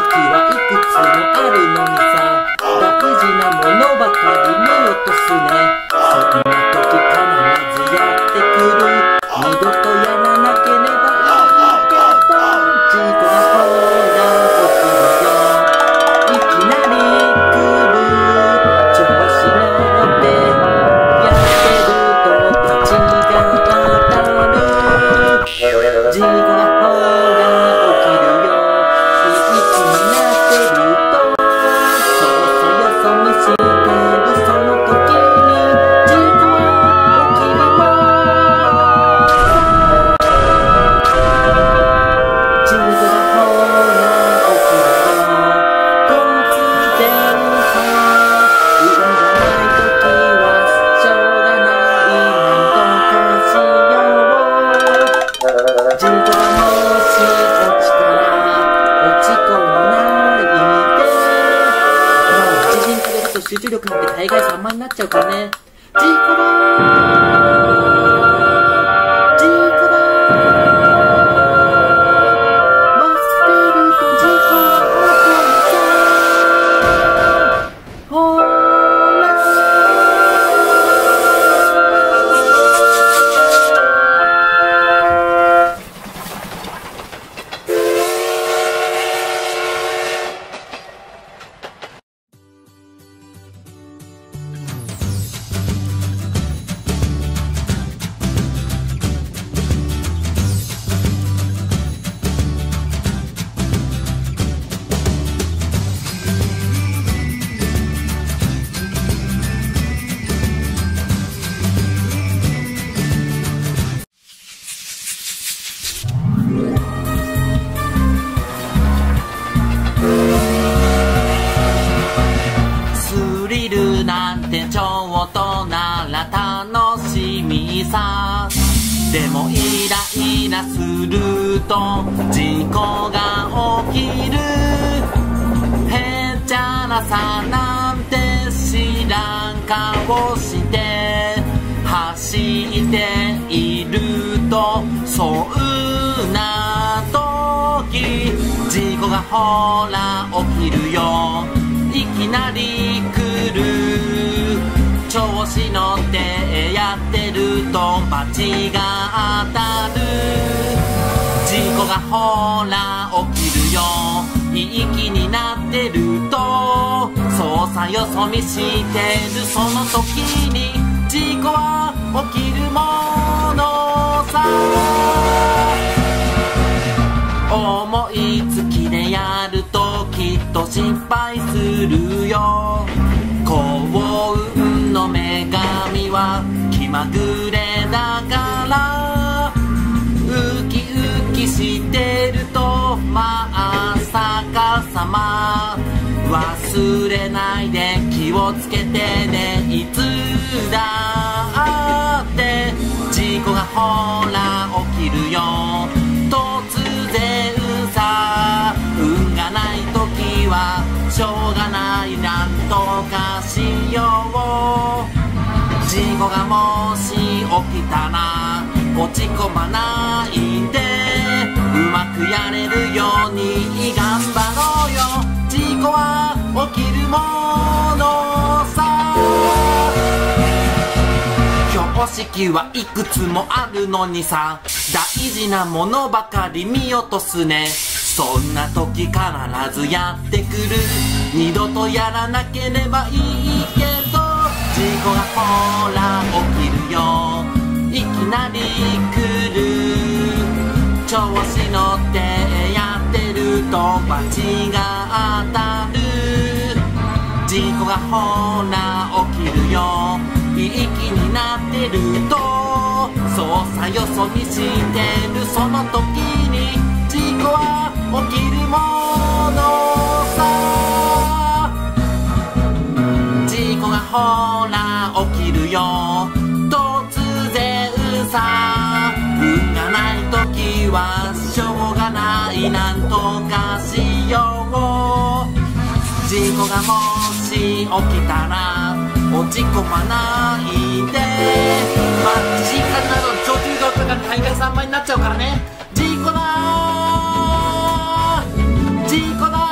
はいくつもあるのにさ、大事なものばかり見落とすね。そんな時必ずやってくる。二度とやらなければいいけど、事故がほら起きるよ。いきなり来る。調子乗ってやってると罰が当たる。事故がほら起きるよ。いい気になってると、そうさよそ見してるその時に事故は起きるよ。事故がほら起きるよ。突然さ、運がない時はしょうがないなんとかしよう。事故がもし落ちたら落ち込まないで。まあ一時に食べると集中力なんて大概散漫になっちゃうからね。事故だー、事故だー、忘れると事故が起こるさ。ほーらスリルなんてちょっとなら楽しみさ。でもイライラすると事故が起きる。へっちゃらさなんて知らん顔して走っていると、そんな時事故がほら起きるよ。いきなり来る。調子乗ってやってると罰が当たる。事故がほら起きるよ。いい気になってると、そうさよそ見してるその時に事故は起きるものさ。思いつきでやるときっと失敗するよ。幸運の女神は気まぐれだから、ウキウキしてるとまさかさま。忘れないで気をつけてね。いつだって事故がほら起きるよ。突然さ、運がない時はしょうがない、なんとかしよう。事故がもし起きたら落ち込まないで、うまくやれるように頑張ろうよ。事故は起きるものさ。標識はいくつもあるのにさ、大事なものばかり見落とすね。そんな時必ずやってくる。二度とやらなければいいけど、事故がほら起きるよ。いきなり来る。調子乗ってやってると罰が当たる。事故がほら起きるよ。いい気になってると、そうさよそ見してるその時に事故は起きるものさ。事故がほら起きるよ。突然さ、運がない時はしょうがない、なんとかしよう。事故がもし起きたら落ち込まないで。まあ地震火などの長距離道とか大会3倍になっちゃうからね。事故だー、事故だ